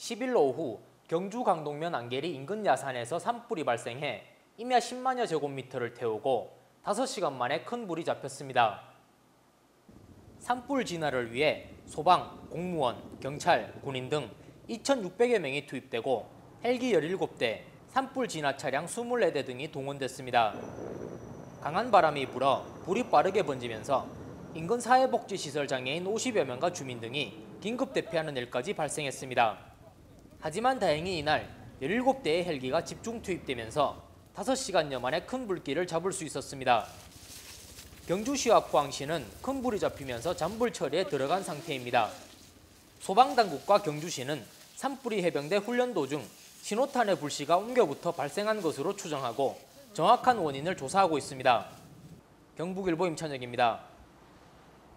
10일 오후 경주 강동면 안계리 인근 야산에서 산불이 발생해 임야 10만여 제곱미터를 태우고 5시간 만에 큰 불이 잡혔습니다. 산불 진화를 위해 소방, 공무원, 경찰, 군인 등 2,600여 명이 투입되고 헬기 17대, 산불 진화 차량 24대 등이 동원됐습니다. 강한 바람이 불어 불이 빠르게 번지면서 인근 사회복지시설 장애인 50여 명과 주민 등이 긴급 대피하는 일까지 발생했습니다. 하지만 다행히 이날 17대의 헬기가 집중 투입되면서 5시간여 만에 큰 불길을 잡을 수 있었습니다. 경주시와 포항시는 큰 불이 잡히면서 잔불 처리에 들어간 상태입니다. 소방당국과 경주시는 산불이 해병대 훈련 도중 신호탄의 불씨가 옮겨부터 발생한 것으로 추정하고 정확한 원인을 조사하고 있습니다. 경북일보 임찬혁입니다.